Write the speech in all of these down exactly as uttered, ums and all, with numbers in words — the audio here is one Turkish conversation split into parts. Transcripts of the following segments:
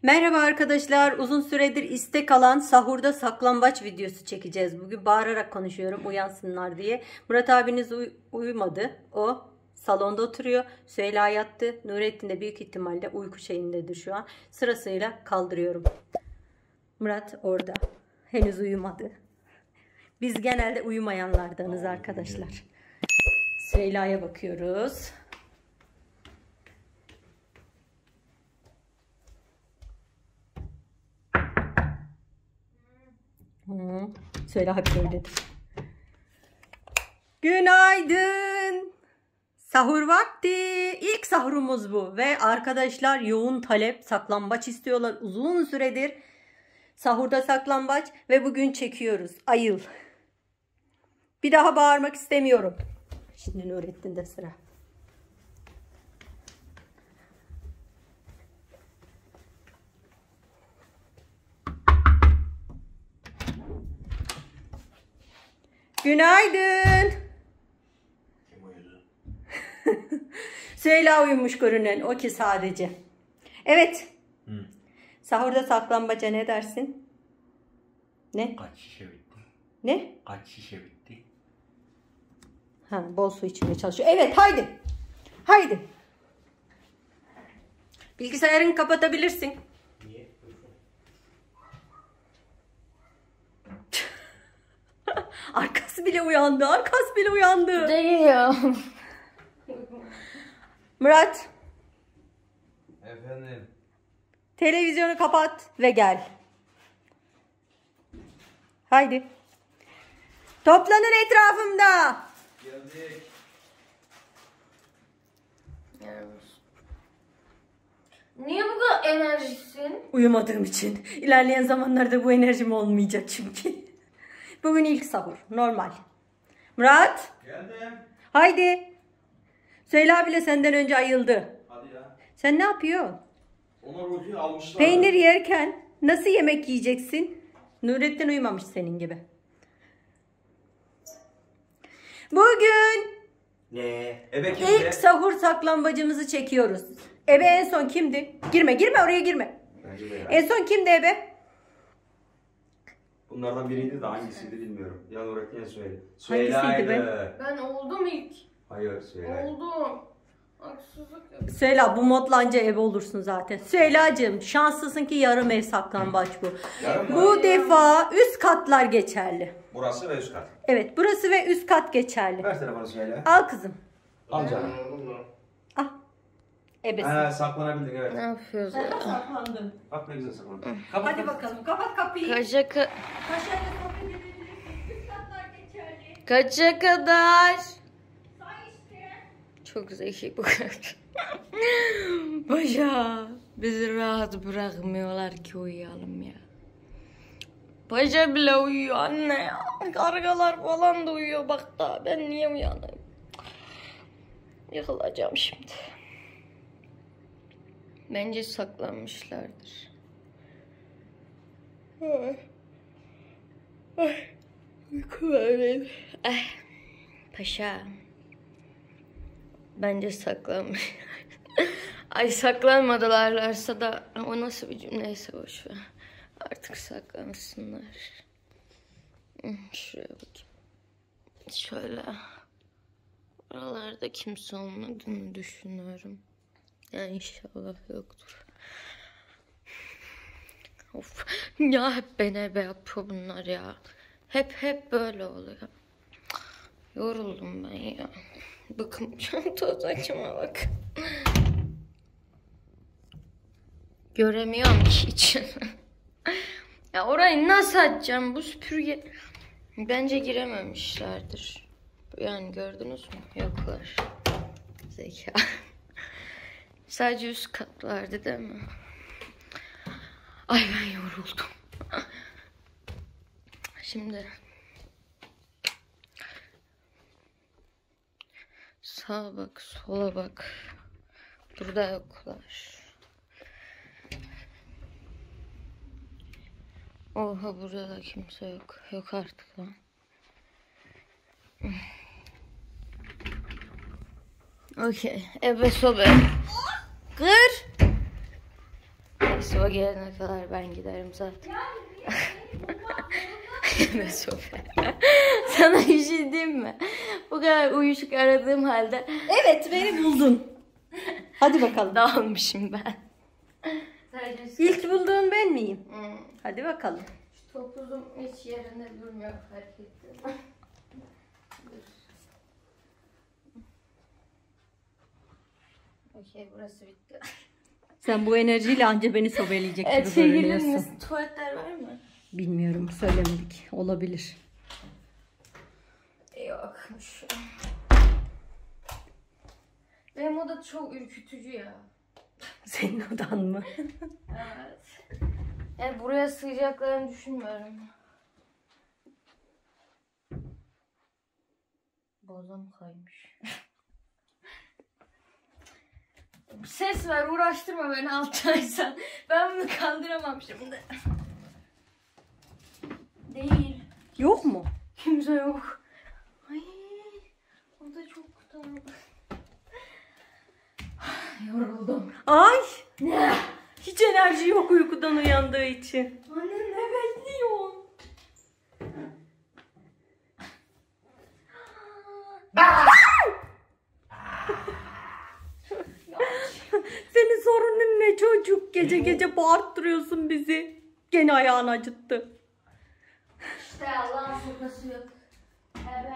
Merhaba arkadaşlar. Uzun süredir istek alan sahurda saklambaç videosu çekeceğiz. Bugün bağırarak konuşuyorum uyansınlar diye. Murat abiniz uy uyumadı. O salonda oturuyor. Süheyla yattı. Nurettin de büyük ihtimalle uyku şeyindedir şu an. Sırasıyla kaldırıyorum. Murat orada. Henüz uyumadı. Biz genelde uyumayanlardanız arkadaşlar. Süheyla'ya bakıyoruz. Hı. Söyle hep öyledir. Günaydın. Sahur vakti. İlk sahurumuz bu. Ve arkadaşlar yoğun talep, saklambaç istiyorlar uzun süredir. Sahurda saklambaç ve bugün çekiyoruz. Ayıl. Bir daha bağırmak istemiyorum. Şimdi Nurettin'de sıra. Günaydın. Kim uyudu? Süheyla uyumuş görünen o ki sadece. Evet. Hı. Sahurda saklambaca ne dersin? Ne? Kaç şişe bitti? Ne? Kaç şişe bitti? Ha, bol su içmeye çalışıyor. Evet, haydi. Haydi. Bilgisayarını kapatabilirsin. Niye? Arkası bile uyandı. Arkası bile uyandı. Değil. Murat, Efendim? televizyonu kapat ve gel. Haydi. Toplanın etrafımda. Geldik. Niye bu kadar enerjisin? Uyumadığım için. İlerleyen zamanlarda bu enerjim olmayacak çünkü. Bugün ilk sahur. Normal. Murat. Geldim. Haydi. Süheyla bile senden önce ayıldı. Hadi ya. Sen ne yapıyorsun? Ona rutin almışlar. Peynir yerken nasıl yemek yiyeceksin? Nurettin uyumamış senin gibi. Bugün Ne? Ebe kimde? ilk sahur saklambacımızı çekiyoruz. Ebe en son kimdi? Girme girme oraya girme. Bence de ya. En son kimdi ebe? Bunlardan biriydi de hangisiydi bilmiyorum. Ya Nurettin ya Süheyla. Hangisiydi be? Süheyla'ydı. Ben oldum ilk. Hayır Süheyla. Oldum. Haksızlık yok. Süheyla bu modlanca ebe olursun zaten. Süheyla'cığım şanslısın ki yarım ev saklambaç bu. Yarım mı? Bu defa üst katlar geçerli. Burası ve üst kat. Evet burası ve üst kat geçerli. Ver telefonu Süheyla. Al kızım. Al canım. Al. Ebesi. He saklanabildin evet. Ne yapıyoruz ya? Saklandın. Bak ne güzel saklandın. Kapat, Hadi kapat. bakalım kapat kapıyı. Kaça, ka Kaşarla sohbet edebilirsin. Üst katlar geçerli. kaça kadar? Say işte. Çok zeki bu kadar. Paşa bizi rahat bırakmıyorlar ki uyuyalım ya. Paşa bile uyuyor anne ya. Kargalar falan da uyuyor bak da ben niye uyanayım? Yıkılacağım şimdi. Bence saklanmışlardır. Ay. Ay. Uyku var benim. Ay. Paşa. Bence saklanmış. Ay saklanmadılarlarsa da o nasıl bir cümleyse boşver. Artık saklansınlar. Şuraya bakayım. Şöyle. Oralarda kimse olmadığını düşünüyorum. Ya inşallah yoktur. Of. Ya hep beni ebe yapıyor bunlar ya. Hep hep böyle oluyor. Yoruldum ben ya. Bakın toz açıma bak. Göremiyorum ki içini. Ya orayı nasıl açacağım bu süpürge? Bence girememişlerdir. Yani gördünüz mü? Yoklar. Zeka. Sadece üst katlardı değil mi? Ay ben yoruldum. Şimdi sağa bak, sola bak. Burada yoklar. Oha burada da kimse yok. Yok artık lan. Okey. Ebe sobe. Kır. Neyse. Neyse o gelene kadar ben giderim zaten. Yeme Sofi. Sana bir şey diyeyim mi? Bu kadar uyuşuk aradığım halde. Evet, beni buldun. Hadi bakalım. Dağılmışım ben. İlk bulduğun ben miyim? Hmm. Hadi bakalım. Şu topuzum hiç yerinde durmuyor, fark ettim. Dur. Okey, burası bitti. Sen bu enerjiyle anca beni sobeleyecek gibi Evet, sevgilinin görünüyorsun. tuvaletler var mı? Bilmiyorum, söylemedik. Olabilir. Yokmuş. Benim oda çok ürkütücü ya. Senin odan mı? Evet. Yani buraya sığacaklarını düşünmüyorum. Boğazım kaymış. Ses ver, uğraştırma beni alçaysan. Ben bunu kaldıramam şimdi. Değil. Yok mu? Kimse yok. Ay, o da çok tatlı. Yoruldum. Ay! Ne? Hiç enerji yok uykudan uyandığı için. Anne ne bekliyorsun? Senin sorunun ne çocuk? Gece gece bağırttırıyorsun bizi. Gene ayağını acıttı. İşte Allah'ın sopası yok. Evet.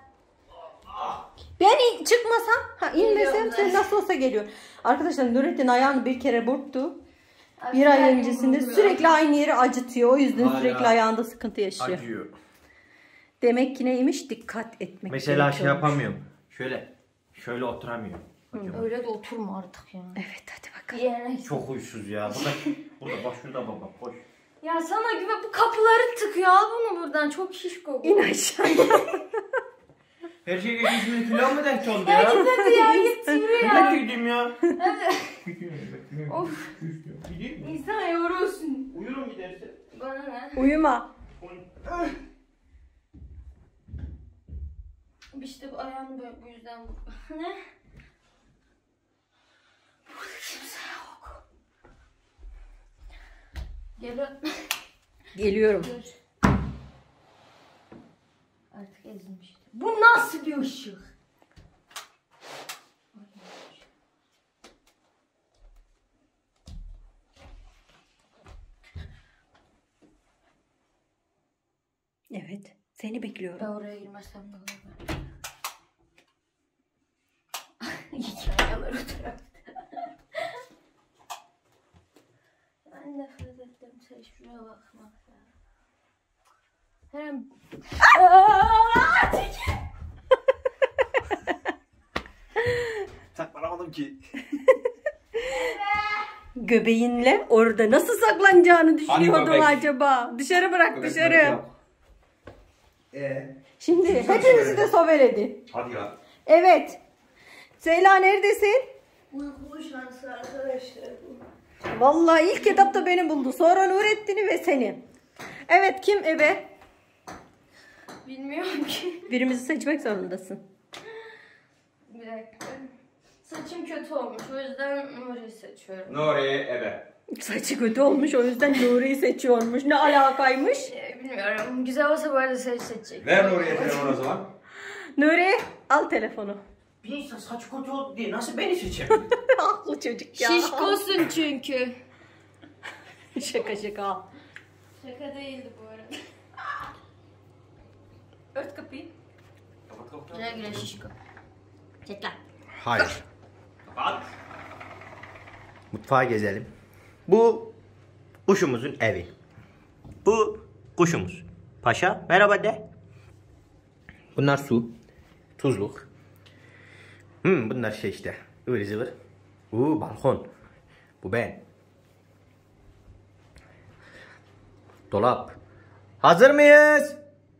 Ben çıkmasam, ha inmesem Geliyorum sen ben. nasıl olsa geliyor. Arkadaşlar Nurettin ayağını bir kere burktu. Abi Bir ay ben öncesinde yoruluyorum. sürekli aynı yeri acıtıyor. O yüzden Hala sürekli ayağında sıkıntı yaşıyor. Acıyor. Demek ki neymiş? Dikkat etmek Mesela şey gerekiyormuş. yapamıyorum. Şöyle. Şöyle oturamıyorum. Bakıyorum. Öyle de oturma artık ya. Evet hadi bakalım. Yerine. Çok huysuz ya. Burada, burada bak şurada baba. Koş. Ya sana güven, bu kapıları tıkıyor, al bunu buradan, çok şişko bu. İn aşağıya. Her şey geçmiş kilo mu denk oldu Ya ya? git hadi ya, git yürü ya. Ben gideyim ya. Hadi. Gidiyorum. Of. Gideyim mi? İnsan yorulsun. Uyurum giderse. Bana ne? Uyuma. İşte bu ayağını böyle bu yüzden bu. Ne? Burada kimse yok. Gel. Geliyorum. Dur. Artık ezilmiştim. Bu nasıl bir ışık? Evet. Seni bekliyorum. Ben oraya girmezsem ne olur? Hikayeler o tarafta. Ben nefret ettim sen şuraya bakmaktan. Hem... Aaaa! Çekil! Saklanamadım ki. Göbeğinle orada nasıl saklanacağını düşünüyordum göbek? acaba. Dışarı bırak dışarı. Eee? Şimdi hepimizi de sobeledi. Hadi ya. Evet. Zeyla neredesin? Uykulu şansı arkadaşlar bu. Vallahi ilk etapta beni buldu. Sonra Nurettin'i ve seni. Evet kim ebe? Bilmiyorum ki. Birimizi seçmek zorundasın. Bir dakika. Saçım kötü olmuş, o yüzden Nuri'yi seçiyorum. Nuriye ebe. Saçı kötü olmuş o yüzden Nuri'yi seçiyormuş. Ne alakaymış? Ee, bilmiyorum. Güzel olsa bu arada seni seçecek. Ver Nuriye telefonu o zaman. Nuri al telefonu. Bir insan saç kötü oldu diye nasıl beni seçebilir? Haklı çocuk ya. Şişkosun çünkü. Şaka şaka. Şaka değildi bu arada. Ört kapıyı. Güle güle şişko. Çek lan. Hayır. Kapat. Mutfağa gezelim. Bu kuşumuzun evi. Bu kuşumuz. Paşa merhaba de. Bunlar su. Tuzluk. Hmm, bunlar şey işte. Ivır zıvır. Uuu balkon. Bu ben. Dolap. Hazır mıyız?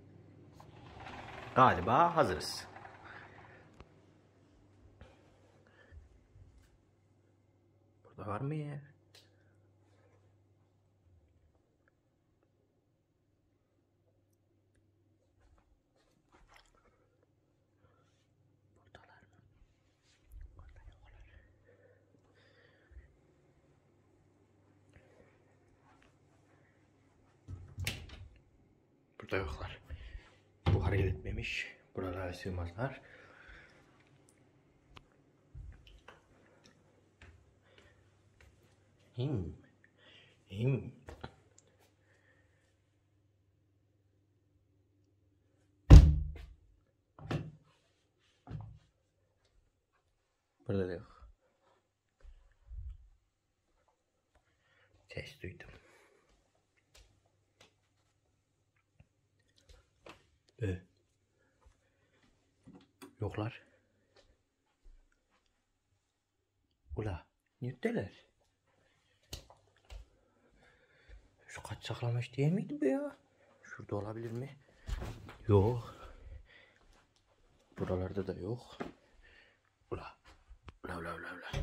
Galiba hazırız. Burada var mı ya? Buradalar mı? Burada yoklar. Burada yoklar. Bu hareket etmemiş. Buralara sığmazlar. Him. Him. Burada da yok. Ses duydum. Ee, yoklar. Ula, neredeler? Şu kaç saklamış değil miydi bu ya? Şurada olabilir mi? Yok. Buralarda da yok. Ula. Ula ula ula ula.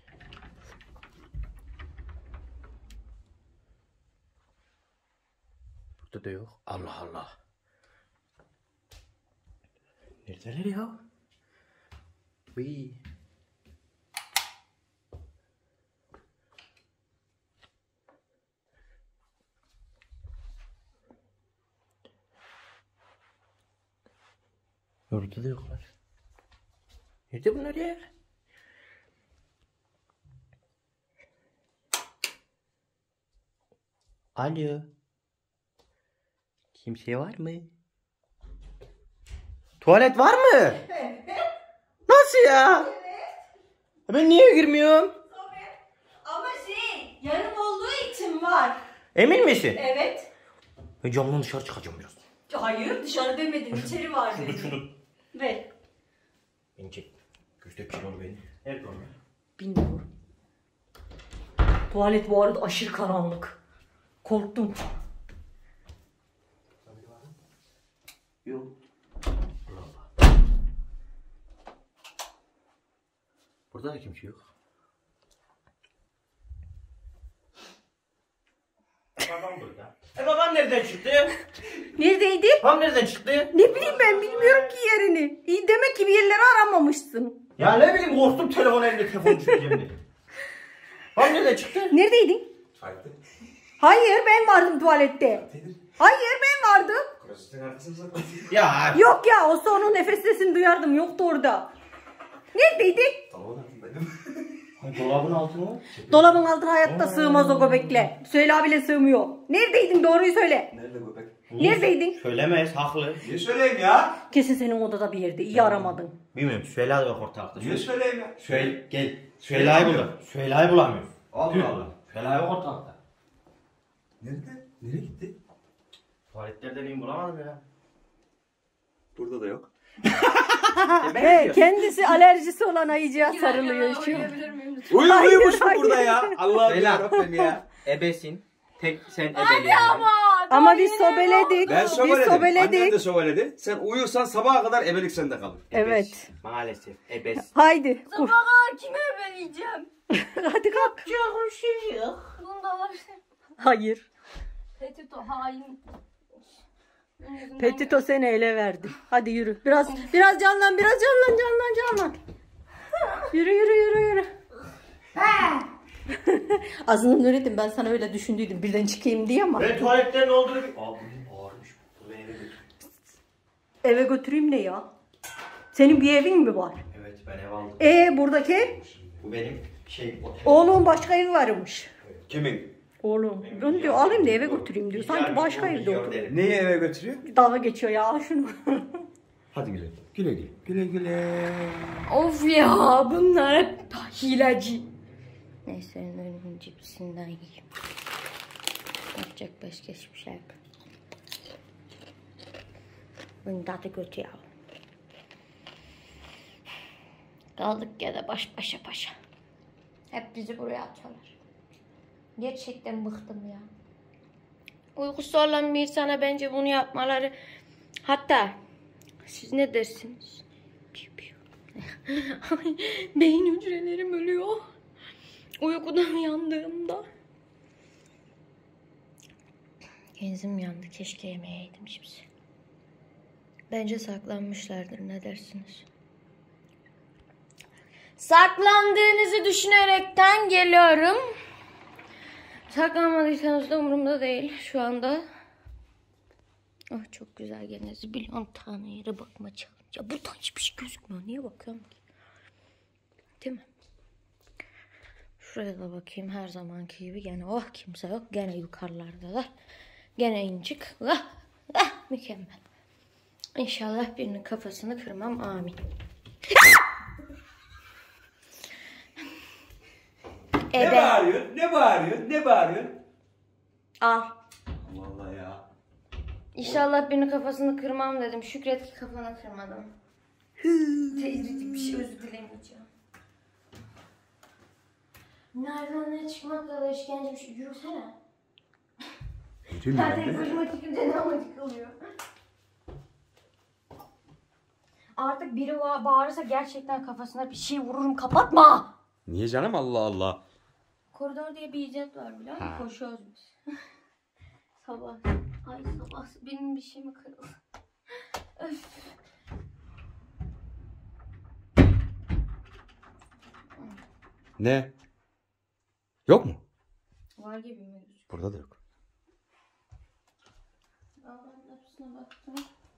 Burada da yok. Allah Allah. Neredeler ya? Vıy. Orada da yoklar. Nerede bunlar ya? Alo. Kimse var mı? Tuvalet var mı? Evet. Nasıl ya? Evet. Ben niye girmiyorum? Ama şey, yarım olduğu için var. Emin misin? Evet. Ben camdan dışarı çıkacağım biraz. Hayır, dışarı demedim, içeri var Şunu dedim. şunu. Ver. Beni çek. Göster kilolu beni. Nerede o ya? Bilmiyorum. Tuvalet bu arada aşırı karanlık. Korktum. Yok. Allah Allah. Burada da kimse yok. Babam burada. E babam nereden çıktı? Neredeydi? Babam nereden çıktı? Ne bileyim ben, bilmiyorum ki yerini. İyi, demek ki bir yerleri aramamışsın. Ya ne bileyim korktum telefon elimde telefon çıktı şimdi. Babam nereden çıktı? Neredeydin? Tuvalette. Hayır, ben vardım tuvalette. Hayır, ben vardım. Klozetin arkasını saklasın. Ya. Yok ya, o sonun nefes sesini duyardım, yoktu orada. Neredeydi? Tamam altındaydım. Dolabın altı mı? Dolabın altına hayatta sığmaz o göbekle. Süheyla bile sığmıyor. Neredeydin, doğruyu söyle. Nerede köpek? Neredeydin? Söylemez, haklı. Niye söyleyeyim ya? Kesin senin odada bir yerde. İyi aramadın. Bilmiyorum, Süheyla da yok ortalıkta. Niye söyleyeyim ya? Söyle, gel. Süheyla'yı buldum. Süheyla'yı bulamıyorum. Allah Allah. Süheyla yok ortalıkta. Nerede? Nereye gitti? Tuvaletlerden iyi bulamadım ya. Burada da yok. He, kendisi alerjisi olan ayıcıya sarılıyor şu an. Uyu Hayır, uyumuş mu hayır. burada ya? Allah'ım Süheyla. yarabbim ya. Ebesin. Tek sen ebeli. Ama biz sobeledik. Ben Biz sobeledim. Annem sobeledik. de sobeledi. Sen uyursan sabaha kadar ebelik sende kalır. Evet. Maalesef. Ebes. Haydi. Kur. Sabaha kime vereceğim? Hadi kalk. Çok şey yok. Bunda var. Hayır. Petito hain. Petito seni ele verdi. Hadi yürü. Biraz biraz canlan, biraz canlan, canlan, canlan. Yürü, yürü, yürü, yürü. Azından öğrettim, ben sana öyle düşündüydüm. Birden çıkayım diye ama. Ben tuvaletlerin olduğunu bir... Aa bu ağırmış. Bu beni eve götür. Eve götüreyim ne ya? Senin bir evin mi var? Evet ben ev aldım. Ee buradaki ev? Bu benim şey... Oğlum başka evi varmış. Kimin? Oğlum. Ben diyor alayım da eve götüreyim diyor. Sanki başka evde oturuyor. Neyi eve götürüyor? Dalga geçiyor ya, al şunu. Hadi güle. Güle güle. Güle güle. Of ya, bunlar hep hileci. Neyse önümün cipsinden yiyeyim. Yapacak başka hiçbir şey yok. Bunun tadı kötü ya. Kaldık ya da baş başa başa. Hep bizi buraya atıyorlar. Gerçekten bıktım ya. Uykusu olan bir insana bence bunu yapmaları... Hatta siz ne dersiniz? Piu piu. Beyin hücrelerim ölüyor. Uykudan uyandığımda. Genzim yandı. Keşke yemeyeydim cipsi. Bence saklanmışlardır. Ne dersiniz? Saklandığınızı düşünerekten geliyorum. Saklanmadıysanız da umurumda değil şu anda. Ah çok güzel gene zibilyon tane yere bakma challenge. Ya buradan hiçbir şey gözükmüyor. Niye bakıyorum ki? Değil mi? Şuraya da bakayım her zamanki gibi. Gene oh kimse yok. Gene yukarılardalar. Gene incik. Ah, ah, mükemmel. İnşallah birinin kafasını kırmam. Amin. Ne Ebe. bağırıyorsun? Ne bağırıyorsun? Ne bağırıyorsun? Al. Vallahi ya. İnşallah birinin kafasını kırmam dedim. Şükret ki kafanı kırmadım. Tecrübe bir şey özür dilemeyeceğim. Nereden ne çıkmakla da işkence bir şey. Yürüsene. Nereden kocama çıkınca ne amacık oluyor. Artık biri ba- bağırırsa gerçekten kafasına bir şey vururum. Kapatma. Niye canım, Allah Allah. Koridor diye bir icat var biliyor musun? Ha. Koşuyoruz biz. Sabah. Ay sabah. Benim bir şey mi kırıldı? Öf. Ne? Yok mu? Var gibi mi? Burada da yok. Aa, hepsine baktım.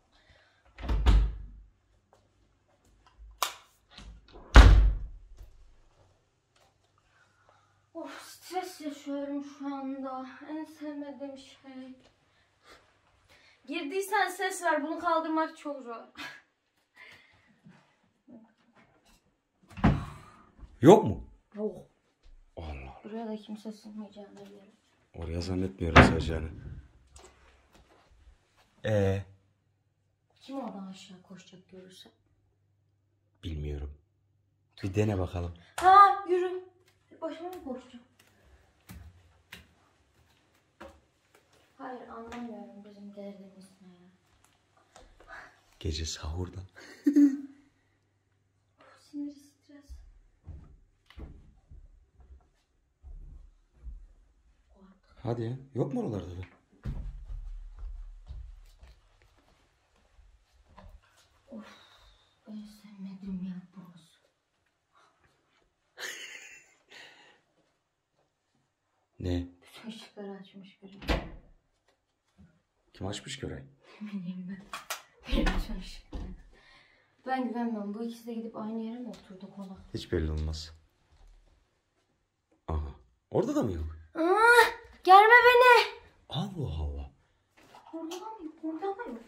Of stres yaşıyorum şu anda. En sevmediğim şey. Girdiysen ses ver. Bunu kaldırmak çok zor. Yok mu? Yok. Allah. Buraya da kimse sığmayacağını biliyorum. Oraya zannetmiyorum sığacağını. Ee, Kim oradan aşağı koşacak görürse? bilmiyorum. Bir dene bakalım. Ha yürü. Başıma mı koşacağım? Hayır anlamıyorum bizim derdimiz ne ya. Gece sahurda. Sinir stres. Hadi ya. Yok mu oralarda da? En sevmediğim yer burası. Ne? Bütün ışıkları açmış biri. Kim açmış ki orayı? Bilmiyorum ben. Benim bütün ışıkları. Ben güvenmem. Bu ikisi de gidip aynı yere mi oturdu konak? Hiç belli olmaz. Aha. Orada da mı yok? Aa, gelme beni. Allah Allah. Orada da mı yok? Orada da yok.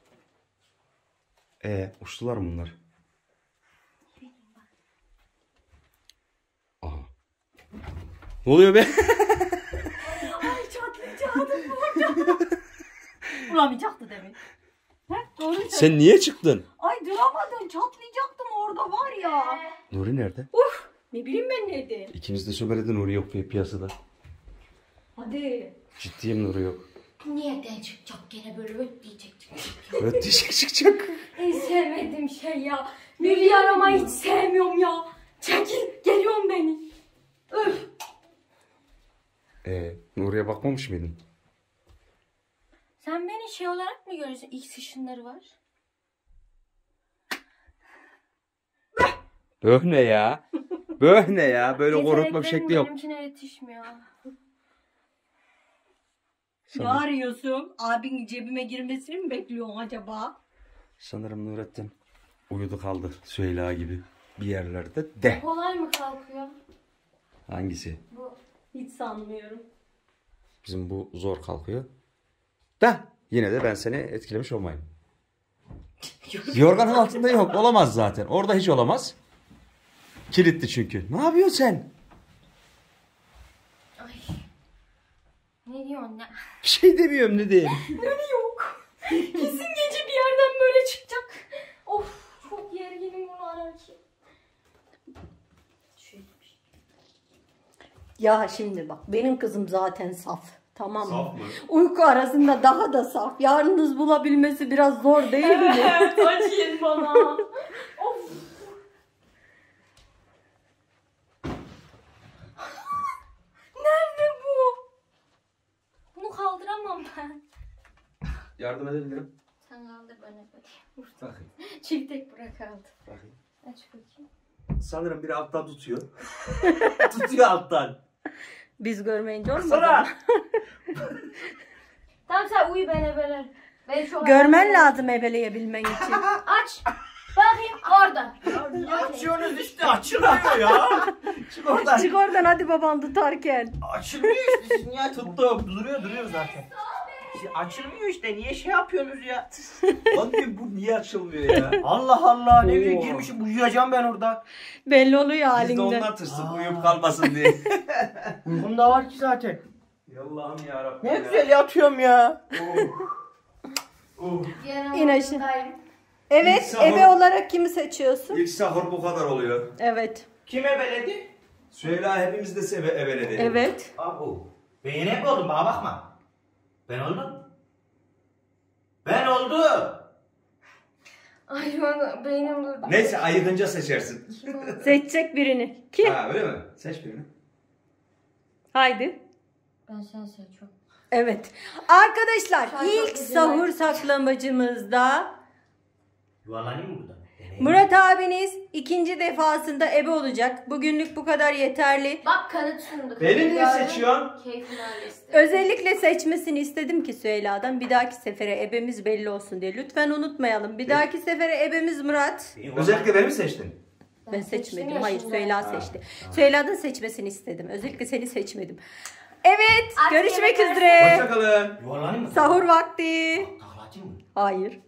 Ee, uçtular mı bunlar? Aha. Ne oluyor be? Ay çatlayacaktım burada. Bulamayacaktı demin. He? Doğru söylüyorsun. Sen niye çıktın? Ay duramadım, çatlayacaktım orada var ya. Nuri nerede? Uf, ne bileyim ben nerede. İkimiz de sömeledi, Nuri yok pi- piyasada. Hadi. Ciddiyim, Nuri yok. Niyeden çıkacak gene böyle öt diyecek. Evet, dişek çıkacak. En sevmediğim şey ya. Nuri'yi aramayı hiç sevmiyorum ya. Çekil geliyorum beni. Öf. Ee, Nuri'ye bakmamış mıydın? Sen beni şey olarak mı görüyorsun? X ışınları var. Böh ne ya? Böh ne ya? Böyle korkutma bir şekli yok. Benimkine yetişmiyor. Ne arıyorsun? Abin cebime girmesini mi bekliyorsun acaba? Sanırım Nurettin uyudu kaldı Süheyla gibi bir yerlerde de. Kolay mı kalkıyor? Hangisi? Bu. Hiç sanmıyorum. Bizim bu zor kalkıyor. Da yine de ben seni etkilemiş olmayayım. Yorganın altında yok. Olamaz zaten. Orada hiç olamaz. Kilitli çünkü. Ne yapıyorsun sen? Ay. Ne diyorsun ya? Bir şey demiyorum, ne diyeyim. Nuri yok. Kesin gece bir yerden böyle çıkacak. Of çok gerginim bunu ararken. Şöyle bir şey. Ya şimdi bak benim kızım zaten saf. Tamam mı? Saf mı? Uyku arasında daha da saf. Yalnız bulabilmesi biraz zor değil mi? Evet acıyın bana. Of. Nerede bu? Bunu kaldıramam ben. Yardım edebilirim. Sen kaldır bana bakayım. Bakayım. Çift tek bırak kaldı. Bakayım. Aç bakayım. Sanırım biri alttan tutuyor. Tutuyor alttan. Biz görmeyince olmaz Sana. ama. Tamam sen uyu ben ebeler. Ben şu Görmen lazım ebeleyebilmen için. Aç. Bakayım orada. Açıyorsunuz işte açılmıyor ya. Çık oradan. Çık oradan hadi baban tutarken. Açılmıyor işte. Siz niye tuttum? Duruyor duruyor zaten. Siz açılmıyor işte. Niye şey yapıyorsunuz ya? Lan diyorum, bu niye açılmıyor ya? Allah Allah. Ne Oo. bileyim girmişim uyuyacağım ben orada. Belli oluyor Biz de halinden. ondan tırstık uyuyup kalmasın diye. Uykum da var ki zaten. Allah'ım yarabbim. Ne ya. güzel yatıyorum ya. İn aşağı. Evet, İlk sahur- ebe olarak kimi seçiyorsun? İlk sahur bu kadar oluyor. Evet. Kime beledi? Süheyla hepimiz de sebe ebeledi. Evet. Abu. Ben yine hep oldum bana bakma. Ben oldum. Ben oldum. Ay bana beynim durdu. Neyse ayıkınca seçersin. Seçecek birini. Kim? Ha öyle mi? Seç birini. Haydi. Ben sen seçiyorum. Evet. Arkadaşlar Şu an çok ilk güzel. sahur saklamacımızda Yuvarlanayım mı burada? Murat abiniz ikinci defasında ebe olacak. Bugünlük bu kadar yeterli. Bak kanıt sunduk. Beni niye Yarın seçiyorsun? Keyfini ailesi. Özellikle seçmesini istedim ki Süheyla'dan bir dahaki sefere ebemiz belli olsun diye. Lütfen unutmayalım. Bir dahaki sefere ebemiz Murat. Özellikle beni mi seçtin? Ben seçtim seçmedim. ya Hayır şimdi. Süheyla seçti. Süheyla'dan seçmesini istedim. Özellikle seni seçmedim. Evet. Artık Görüşmek yemekler- üzere. Hoşçakalın. Yuvarlanayım mı? Sahur vakti. Taklatayım mı? Hayır.